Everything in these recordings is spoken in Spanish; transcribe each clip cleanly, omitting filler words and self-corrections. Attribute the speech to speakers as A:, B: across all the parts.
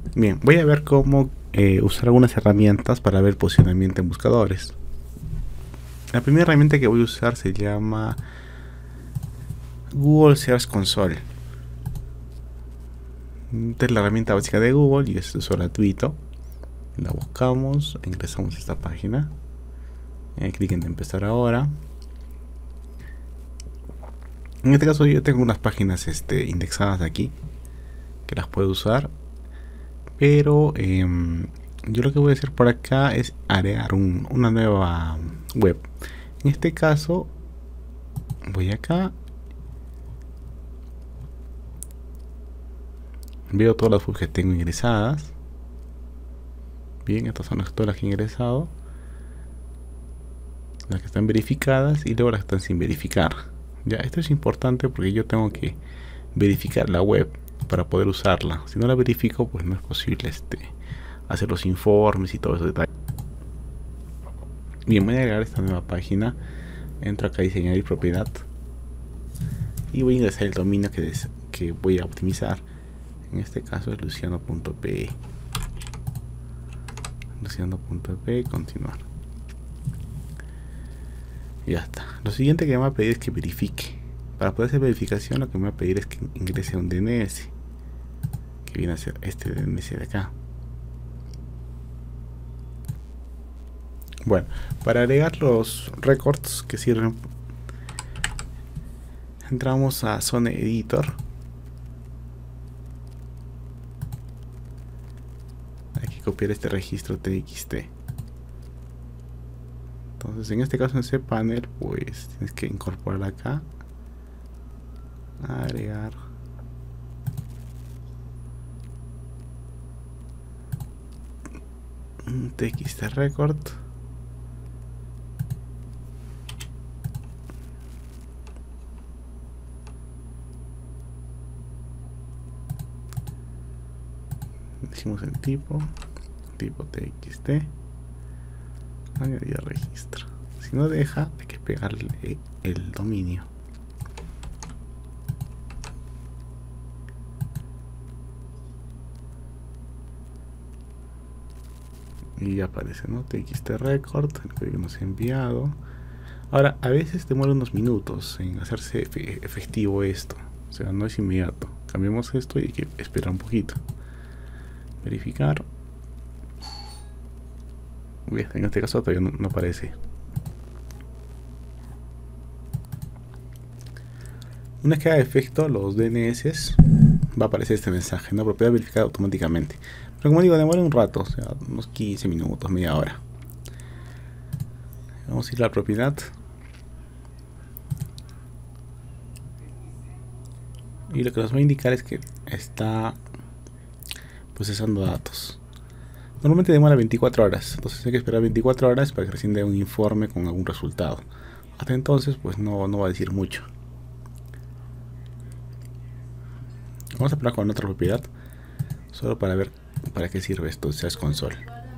A: Bien, voy a ver cómo usar algunas herramientas para ver posicionamiento en buscadores. La primera herramienta que voy a usar se llama Google Search Console. Esta es la herramienta básica de Google y es de uso gratuito. La buscamos, ingresamos a esta página, clic en empezar ahora. En este caso yo tengo unas páginas indexadas aquí que las puedo usar, pero yo lo que voy a hacer por acá es agregar una nueva web. En este caso voy acá, veo todas las webs que tengo ingresadas. Bien, estas son todas las que he ingresado, las que están verificadas y luego las que están sin verificar. Ya, esto es importante porque yo tengo que verificar la web para poder usarla. Si no la verifico, pues no es posible hacer los informes y todo eso detalle. Bien, voy a agregar esta nueva página. Entro acá a diseñar y propiedad y voy a ingresar el dominio que voy a optimizar. En este caso es luciano.pe. Luciano.pe, continuar. Y ya está. Lo siguiente que me va a pedir es que verifique. Para poder hacer verificación, lo que me va a pedir es que ingrese un DNS, que viene a ser este DNS de acá. Bueno, para agregar los records que sirven, entramos a Zone Editor. Hay que copiar este registro TXT. Entonces, en este caso, en ese panel, pues tienes que incorporar acá, agregar un TXT record. Decimos el tipo TXT, añadir registro. Si no deja, hay que pegarle el dominio. Y ya aparece, ¿no? TXT record, el código nos ha enviado. Ahora, a veces demora unos minutos en hacerse efectivo esto, o sea, no es inmediato. Cambiamos esto y hay que esperar un poquito. Verificar. Bien, en este caso todavía no aparece. Una vez que haga efecto los DNS, va a aparecer este mensaje, ¿no? Propiedad verificada automáticamente. Pero como digo, demora un rato, o sea, unos 15 minutos, media hora. Vamos a ir a la propiedad. Y lo que nos va a indicar es que está procesando datos. Normalmente demora 24 horas, entonces hay que esperar 24 horas para que recién dé un informe con algún resultado. Hasta entonces, pues no va a decir mucho. Vamos a probar con otra propiedad, solo para ver para qué sirve esto, Search Console.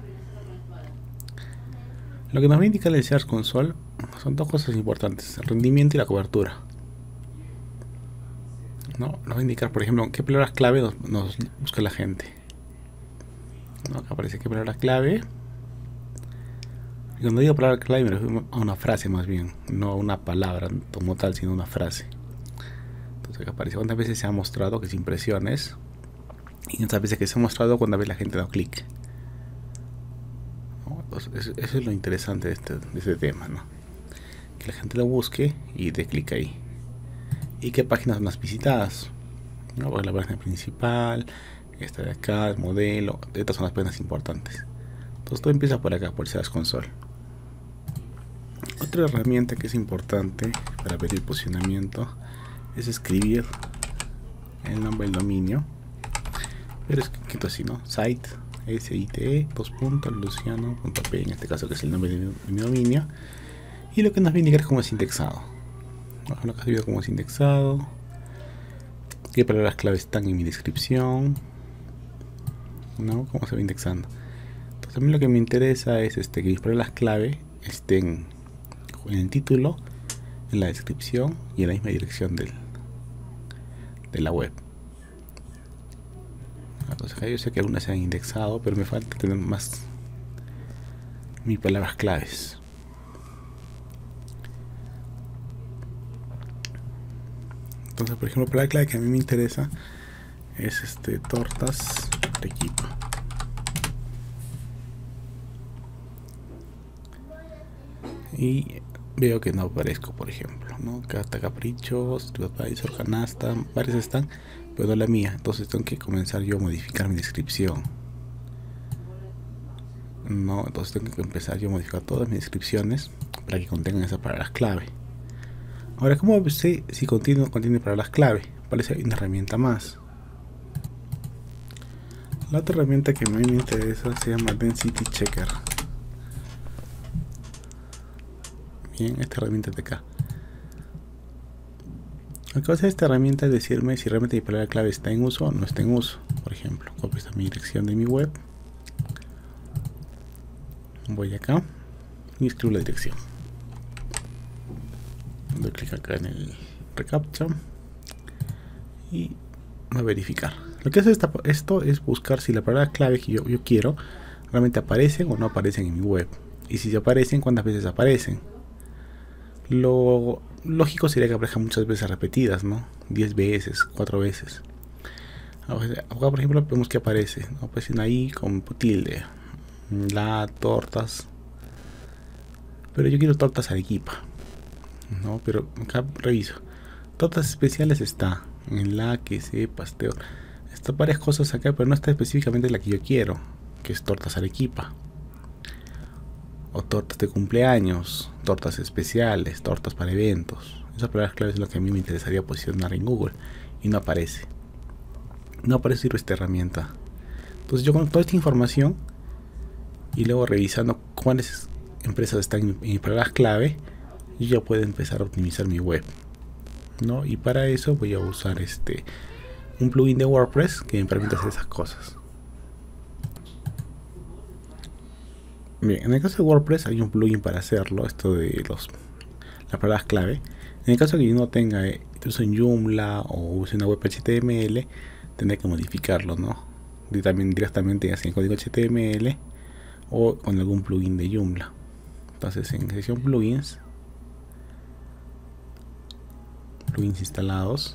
A: Lo que nos va a indicar el Search Console son dos cosas importantes: el rendimiento y la cobertura. ¿No? Nos va a indicar, por ejemplo, qué palabras clave nos busca la gente. ¿No? Acá aparece qué palabra clave. Y cuando digo palabra clave me refiero a una frase más bien, no a una palabra como tal, sino una frase. Entonces acá aparece cuántas veces se ha mostrado, que es impresiones, y cuántas veces que se ha mostrado cuando ve la gente da clic. ¿No? Entonces eso es lo interesante de este tema, ¿no? Que la gente lo busque y dé clic ahí. Y qué páginas son las visitadas, ¿no? Porque la página principal, esta de acá, el modelo, estas son las páginas importantes. Entonces todo empieza por acá, por Search Console. Otra herramienta que es importante para ver el posicionamiento es escribir el nombre del dominio, pero escrito así, ¿no? Site, site, luciano.pe, en este caso, que es el nombre de mi dominio. Y lo que nos va a indicar es cómo es indexado. Lo que has visto cómo es indexado, qué palabras clave están en mi descripción, ¿no? Cómo se va indexando. Entonces a mí lo que me interesa es que mis palabras clave estén en el título, en la descripción y en la misma dirección de la web. Entonces acá yo sé que algunas se han indexado, pero me falta tener más mis palabras claves. Entonces, por ejemplo, la palabra clave que a mí me interesa es tortas Arequipa. Y veo que no aparezco, por ejemplo, ¿no? Casta Caprichos, TripAdvisor, Canasta, varias están, pero no la mía. Entonces tengo que comenzar yo a modificar mi descripción. No, entonces tengo que empezar yo a modificar todas mis descripciones para que contengan esas palabras clave. Ahora, ¿cómo sé si contiene o no contiene palabras clave? Parece una herramienta más. La otra herramienta que a mí me interesa se llama Density Checker. Bien, esta herramienta de acá. Lo que hace esta herramienta es decirme si realmente mi palabra clave está en uso o no está en uso. Por ejemplo, copio esta mi dirección de mi web. Voy acá y escribo la dirección. Doy clic acá en el reCAPTCHA y va a verificar. Lo que hace esto es buscar si la palabra clave que yo quiero realmente aparecen o no aparecen en mi web. Y si aparecen, cuántas veces aparecen. Lo lógico sería que aparezcan muchas veces repetidas, ¿no? 10 veces, 4 veces. Acá, por ejemplo, vemos que aparece, ¿no? Aparecen ahí con tilde, la tortas. Pero yo quiero tortas Arequipa, ¿no? Pero acá reviso. Tortas especiales está en la que se pastel. Están varias cosas acá, pero no está específicamente la que yo quiero, que es tortas Arequipa. O tortas de cumpleaños, tortas especiales, tortas para eventos. Esas palabras claves es lo que a mí me interesaría posicionar en Google. Y no aparece. No aparece esta herramienta. Entonces yo con toda esta información y luego revisando cuáles empresas están en mis palabras clave, yo ya puedo empezar a optimizar mi web, ¿no? Y para eso voy a usar un plugin de WordPress que me permite hacer esas cosas. Bien, en el caso de WordPress hay un plugin para hacerlo, esto de las palabras clave. En el caso de que yo no tenga, use en Joomla o use una web HTML, tendré que modificarlo, ¿no? Directamente así en código HTML o con algún plugin de Joomla. Entonces en sección plugins instalados.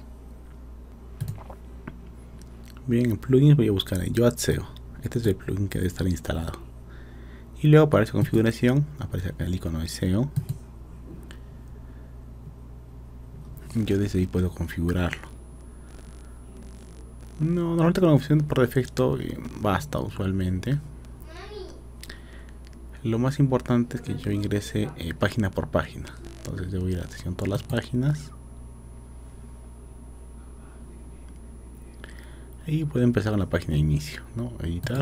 A: Bien, en plugins voy a buscar en Yoast SEO. Este es el plugin que debe estar instalado. Y luego aparece configuración, aparece acá el icono de SEO. Yo desde ahí puedo configurarlo. No, normalmente con la opción por defecto basta usualmente. Lo más importante es que yo ingrese página por página. Entonces debo ir a la sección todas las páginas. Y puedo empezar con la página de inicio, ¿no? Editar.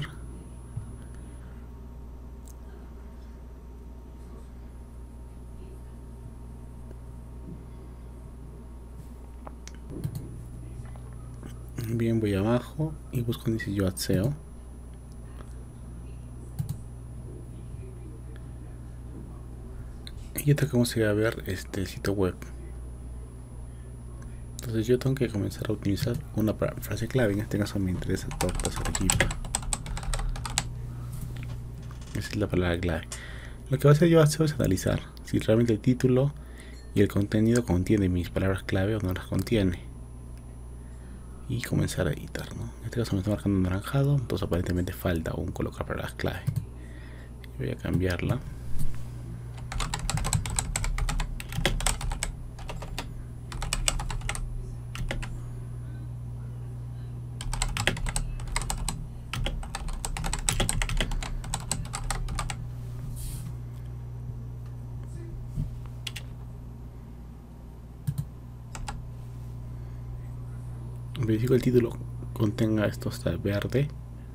A: Bien, voy abajo y busco donde dice Yoast SEO. Y ya tengo que ver este sitio web. Entonces yo tengo que comenzar a utilizar una frase clave. En este caso me interesa tortas Arequipa. Esa es la palabra clave. Lo que va a hacer Yoast SEO es analizar si realmente el título y el contenido contiene mis palabras clave o no las contiene. Y comenzar a editar, ¿no? En este caso me está marcando anaranjado, entonces aparentemente falta aún colocar palabras clave. Voy a cambiarla. Verifico el título contenga esto, está verde.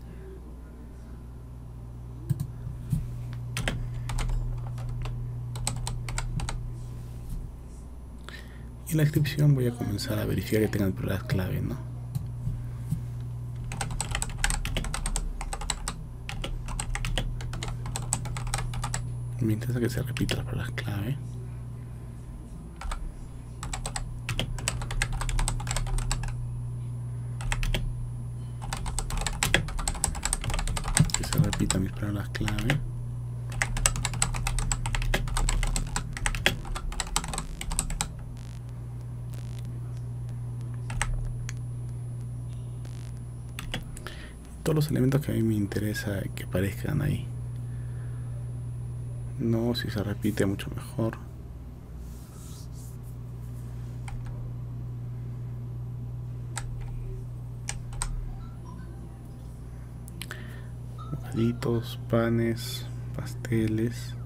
A: Y en la descripción voy a comenzar a verificar que tengan palabras clave, ¿no? Mientras que se repita las palabras clave. necesita mis palabras clave. Todos los elementos que a mí me interesa que aparezcan ahí. No, si se repite mucho mejor. Bocaditos, panes, pasteles.